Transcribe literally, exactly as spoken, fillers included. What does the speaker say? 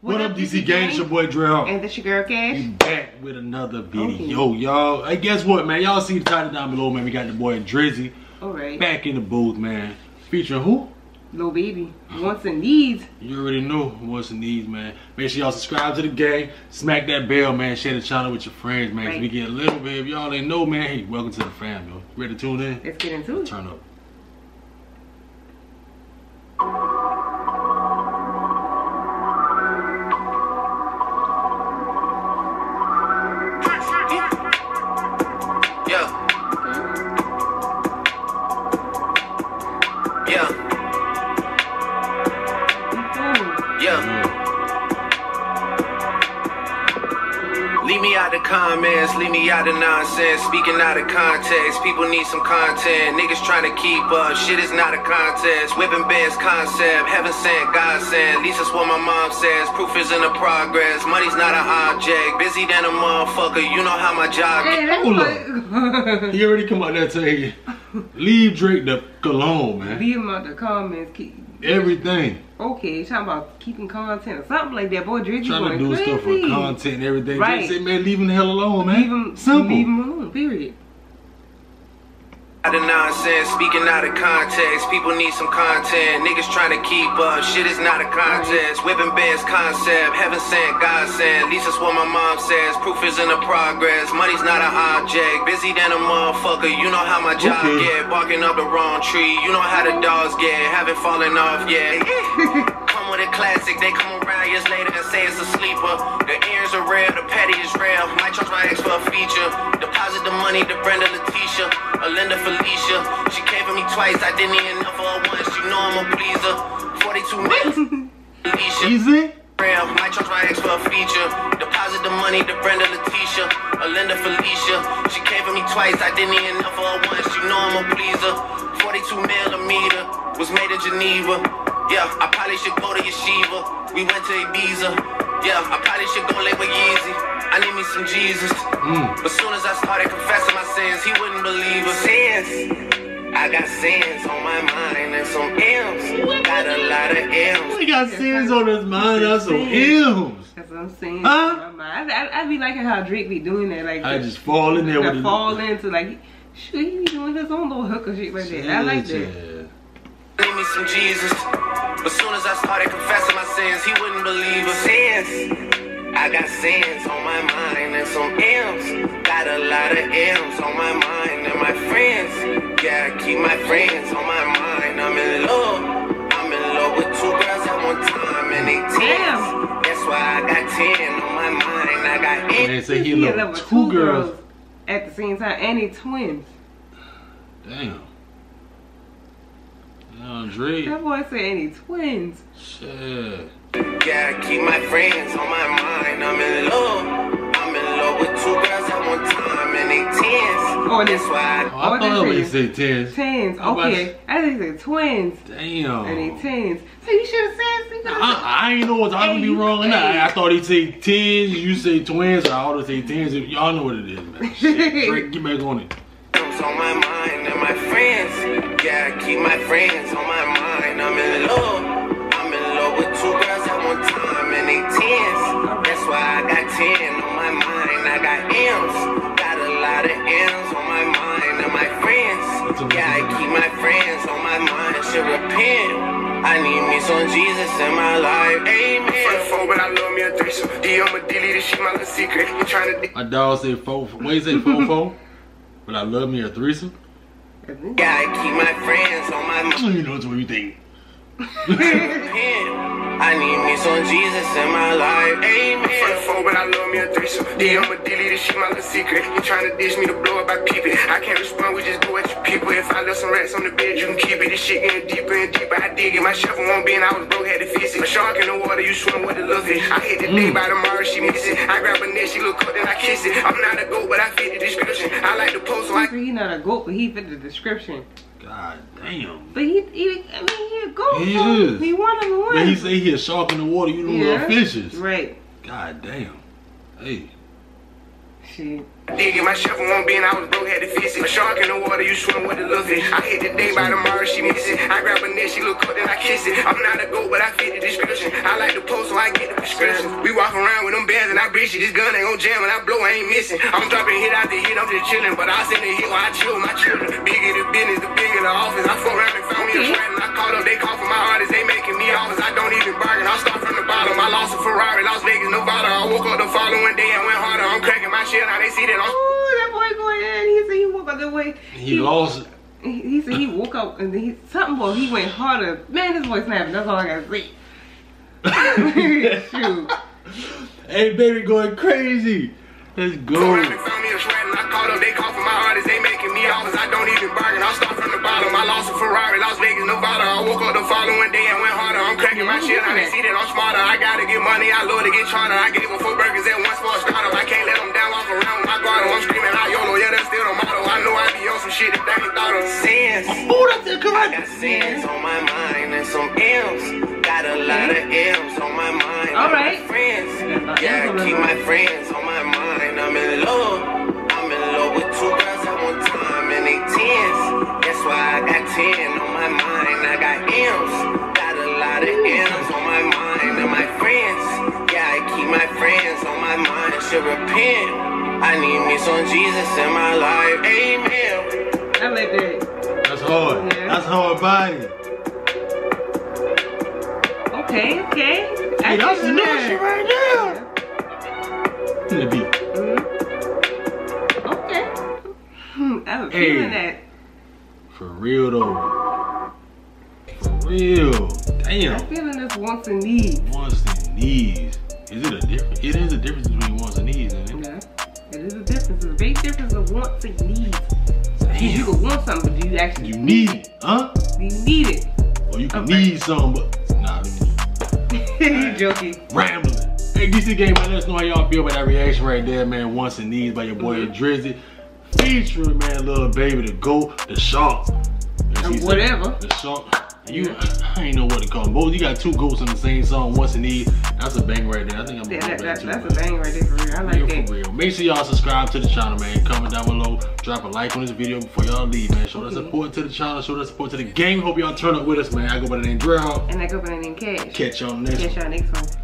What, what up, D C Gang? It's your boy Dre. And this your girl Cash. We back with another video, okay. y'all. Hey, guess what, man? Y'all see the title down below, man. We got the boy Drizzy. Alright. Back in the booth, man. Featuring who? Lil Baby. Wants and needs. You already know wants and needs, man. Make sure y'all subscribe to the gang. Smack that bell, man. Share the channel with your friends, man. Right. We get a little bit. If y'all ain't know, man, hey, welcome to the fam, yo. Ready to tune in? Let's get into it. Turn up. Leave me out the comments, leave me out the nonsense. Speaking out of context, people need some content. Niggas trying to keep up, shit is not a contest. Whipping bands concept, heaven sent, God sent. At least that's what my mom says. Proof is in the progress, money's not an object. Busy than a motherfucker, you know how my job hey, is. Hold up. He already come out there telling you, leave Drake the cologne, man. Leave him out the comments. Keep everything. Okay, talking about keeping content or something like that. Boy, Drizzy trying to do crazy. stuff for content and everything. Right. Just say, man, leave him the hell alone, man. Leave him, Simple. Leave him alone, period. Out of nonsense, speaking out of context. People need some content. Niggas trying to keep up, shit is not a contest. Whipping bands concept, heaven sent, God sent. At least that's what my mom says. Proof is in the progress, money's not an object. Busy than a motherfucker, you know how my job okay. get. Barking up the wrong tree, you know how the dogs get. Haven't fallen off yet. Come with a classic, they come around years later and say it's a sleeper. The ears are real, the petty is real. Might charge my ex for a feature. Deposit the money to Brenda Letitia, Alinda Felicia. She came for me twice, I didn't even know for her once. You know I'm a pleaser. forty-two minutes. Alicia. Easy. Real, might charge my ex for a feature. Deposit the money to Brenda Letitia, Alinda Felicia. She came for me twice, I didn't even know for her once. You know I'm a pleaser. forty-two millimeter was made in Geneva. Yeah, I probably should go to Yeshiva. We went to Ibiza. Yeah, I probably should go lay with Yeezy. I need me some Jesus. Mm. But soon as I started confessing my sins, he wouldn't believe us. Sins. I got sins on my mind and some M's. Got a lot of M's. He got sins on his mind and some M's. That's what I'm saying. Huh? I, I, I be liking how Drake be doing that. Like I just fall in there with it. fall into like, shoot, he be doing his own little hooker shit like that. I like that. Need me some Jesus. But soon as I started confessing my sins, he wouldn't believe us. Sins. I got sins on my mind and some M's. Got a lot of M's on my mind and my friends. Yeah, I keep my friends on my mind. I'm in love. I'm in love with two girls at one time and they tens. That's why I got ten on my mind. I got M's. They say he in love with two girls. girls at the same time, and they twins. Damn. Damn, Drake. That boy said any twins. Shit. Yeah, I keep my friends on my mind. I'm in love. I'm in love with two girls at one time and they tens. Oh, that's why I, oh, I thought they said tens. Tens, okay. I think they said twins. Damn. And they tens. So you should have said something. I, I ain't know what I hey, be wrong or not. I thought he'd say tens, you say twins, or I ought to say tens. Y'all know what it is, man. Shit, Drake, get back on it. On my mind and my friends. Yeah, I keep my friends on my mind. I'm in love. I'm in love with two girls at one time and they tens. That's why I got ten on my mind. I got M's. Got a lot of M's on my mind and my friends. Yeah, I keep my friends on my mind. Should repent. I need me some Jesus in my life. Amen. For the phone, but I love me a threesome. D M a delete this shit, my little secret. You trying to? My dog said four. What you say, four four? But I love me a threesome. Yeah, I keep my friends on my mind. You know what you think. I need me some Jesus in my life. Amen. For the phone, but I love me a threesome. D M a delete this shit, my little secret. You trying to dish me to blow up, I peep it. I can't respond, we just go at your people. If I left some rats on the bed, you can keep it. This shit getting deeper and deeper. I dig it. My shovel won't be and I was broke, had to fix it. A shark in the water, you swim with the little fish. I hit the day by tomorrow, she miss it. I grab her neck, she look up, then I kiss it. I'm not a goat, but I fit the description. I like the post, so I. He not a goat, but he fit the description. God damn. But he, he I mean, he a goat. He so is. He one of the ones. But he say he a shark in the water, you know, yeah. little fishes. Right. God damn. Hey. Shit. Dig it, my shovel won't be and I was broke, had to fix it. A shark in the water, you swim with the little fish. I hit the day by tomorrow, she miss it. I grab her neck, she look up, then I kiss it. I'm not a goat, but I fit the description. I like the post, so I get the prescription. Richie, this gun ain't gon' jam and I blow, I ain't missing. I'm dropping hit after hit, I'm just chillin', but I send a hit while I chill with my children. The bigger the business, the bigger the office. I fuck around and found me a sweat and I called up, they call for my artists, they making me offers. I don't even bargain, I start from the bottom. I lost a Ferrari, Las Vegas, Nevada. I woke up the following day and went harder. I'm cracking my shit, now they see that I'm. Ooh, that boy going in. He said he woke up that way. He, he lost it. He, he said he woke up and he something boy, he went harder. Man, this boy snapping. That's all I gotta say. Shoot. Hey, baby, going crazy. Let's go. I called up, they call for my artists, they making me offers. I don't even bargain, I start from the bottom. I lost a Ferrari, Las Vegas, Nevada. I woke up the following day and went harder. I'm cracking my shit, now they see that I'm smarter. I gotta get money, I love to get charter. I gave them four burgers at once for a startup. I can't let them down, walk around with my guard. I'm screaming out YOLO, yeah, that's still the motto. I know I be on some shit that they ain't thought of. Sins. Oh, that's it, correct. I got sins on my mind and some M's. Got a lot of M's on my mind. All right. Friends. Yeah, I keep my friends on my mind. I'm in love. I'm in love with two girls at one time and they tens. That's why I got ten on my mind. I got M's. Got a lot of M's on my mind and my friends. Yeah, I keep my friends on my mind. Should repent. I need me some Jesus in my life. Amen. I like that. That's hard. Yeah. That's hard body. Okay, okay. Hey, that's the new shit right there. In the beat. Mm-hmm. Okay. Hmm, I was Hey. feeling that. For real though. For real. Damn. I'm feeling this wants and needs. Wants and needs. Is it a difference? It is a difference between wants and needs, isn't it? Yeah. It is a difference. It's a big difference of wants and needs. You can want something, but do you actually You need it, huh? Do you need it? Or you can Okay. need something, but nah, let me You joking. rambling. Hey, D C Gang, man, let us know how y'all feel about that reaction right there, man. Wants and Needs by your boy Mm-hmm. Drizzy. Featuring, man, Lil Baby, the GOAT, the Shark. As he said, Whatever. The Shark. You, I ain't know what to call them. Both, you got two GOATs on the same song, Wants and Needs. That's a bang right there. I think I'm Yeah, gonna that, go that, back to that's it. a bang right there for real. I like Real that. for real. Make sure y'all subscribe to the channel, man. Comment down below. Drop a like on this video before y'all leave, man. Show that Okay. support to the channel. Show that support to the game. Hope y'all turn up with us, man. I go by the name Drill. And I go by the name Cash. Catch y'all next Catch one. y'all next one.